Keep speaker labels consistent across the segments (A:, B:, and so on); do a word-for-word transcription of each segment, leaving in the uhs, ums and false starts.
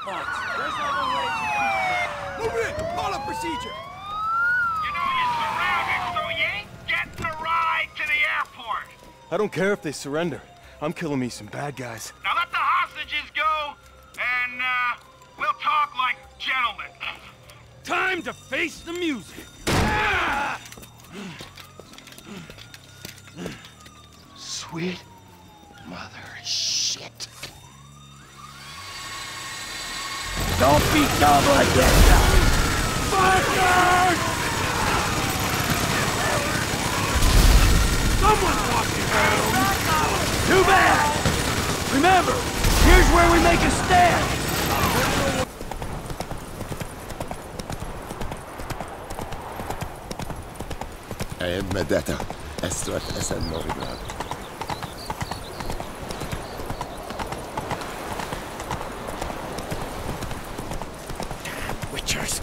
A: punks. There's no way to keep
B: Move it! Call a procedure!
C: You know you're surrounded, so you ain't getting a ride to the airport.
D: I don't care if they surrender. I'm killing me some bad guys.
C: Now let the hostages go, and, uh, we'll talk like gentlemen.
A: Time to face the music!
E: Sweet mother shit.
A: Don't be dumb like this! Fuckers! Someone's walking home! Too bad! Remember, here's where we make a stand!
E: I have my data. Esto es el novedad.
A: Witchers!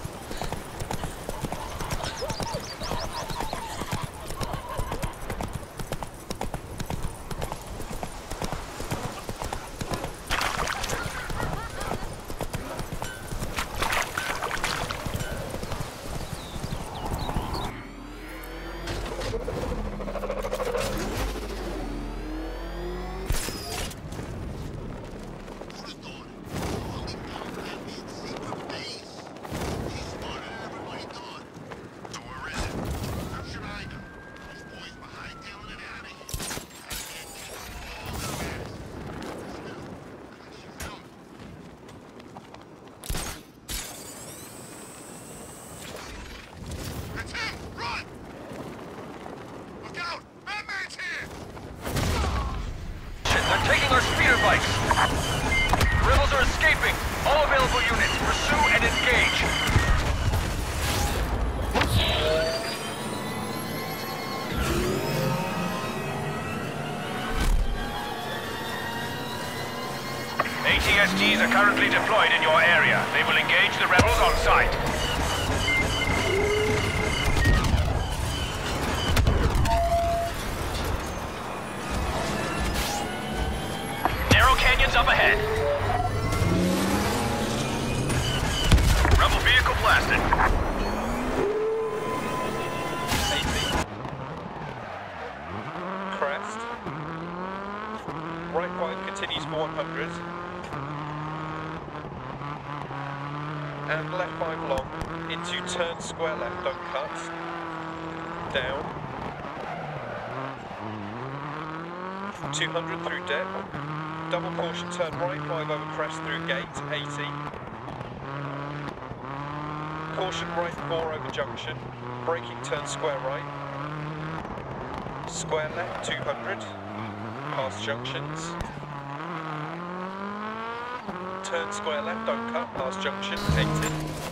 C: They're taking our speeder bikes. Rebels are escaping. All available units, pursue and engage. A T S Gs are currently deployed in your area. They will engage the rebels on sight. Canyons up ahead. Rebel vehicle blasted.
F: Crest. Right five continues for one hundred. And left five long into turn square left, don't cut. Down. two hundred through depth. Double caution, turn right, five over crest through gate, eighty. Caution right, four over junction. Braking, turn square right. Square left, two hundred. Past junctions. Turn square left, don't cut, past junction, eighty.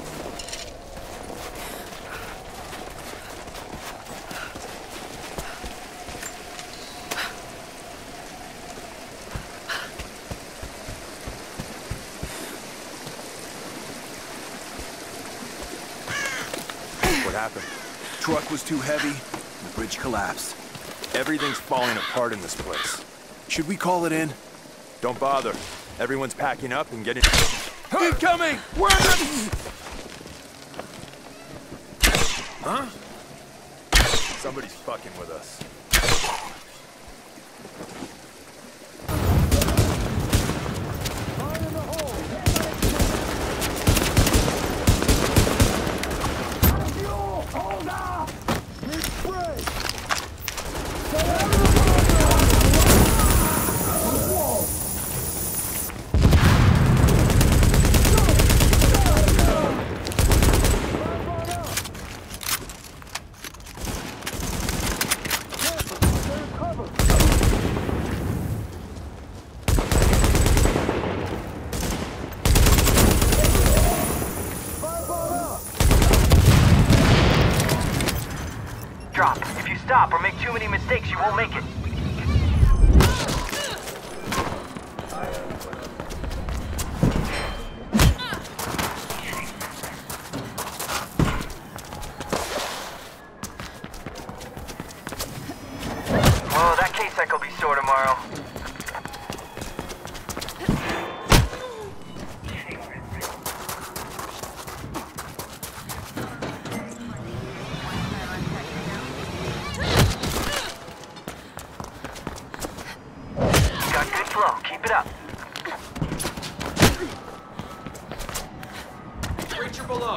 D: What happened? Truck was too heavy, and the bridge collapsed. Everything's falling apart in this place. Should we call it in? Don't bother. Everyone's packing up and getting... Incoming! We're the... Huh? Somebody's fucking with us.
C: Drop. If you stop or make too many mistakes, you won't make it. Well, that case cycle will be sore tomorrow.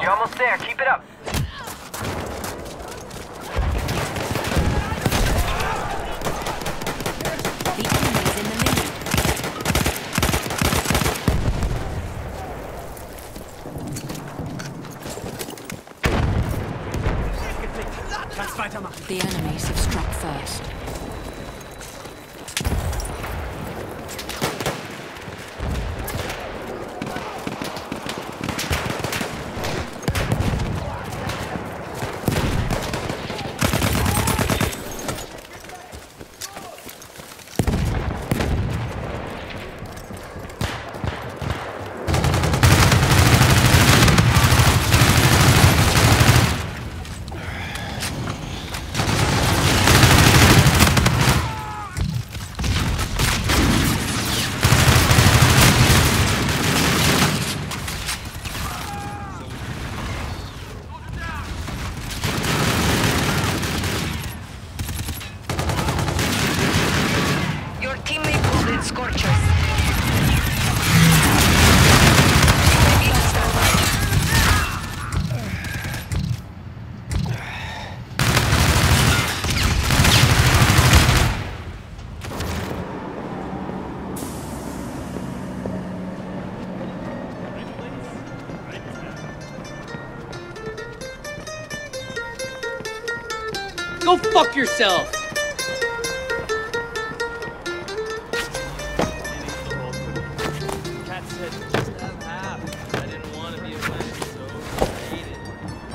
C: You're almost there. Keep it up.
B: The enemy's in the middle. The enemies have struck first.
G: Go fuck yourself! Cat said just have half. I didn't want to be a man, so I ate it.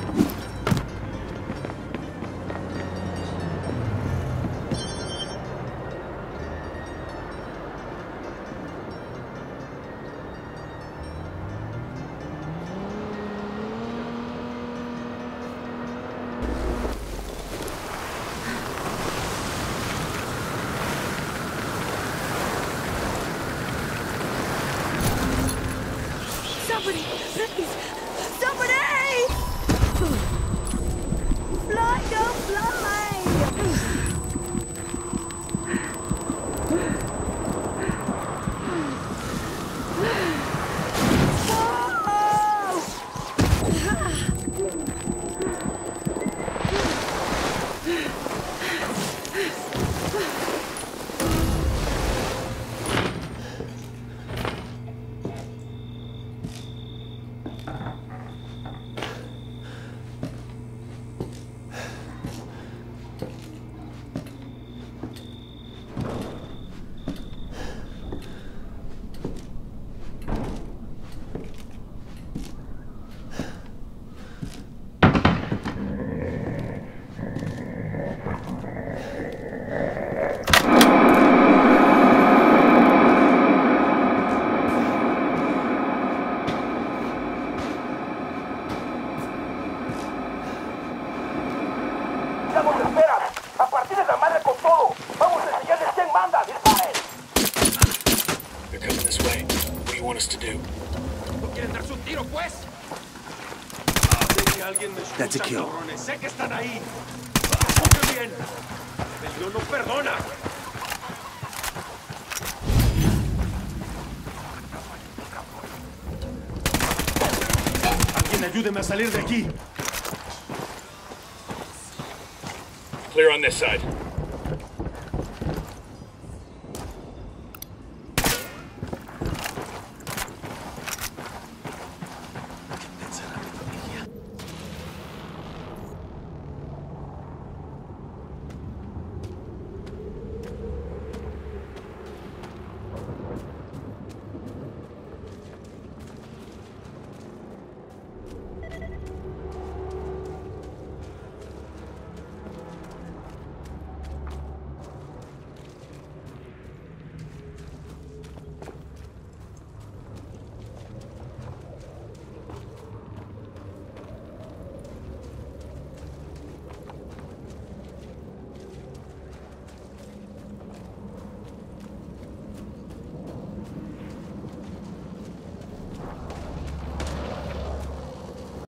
B: Somebody! Please! Somebody! Fly, don't fly!
H: They're coming this way. What do you want us to do?
D: That's a kill.
A: Alguien ayúdeme a salir de aquí.
H: Clear on this side.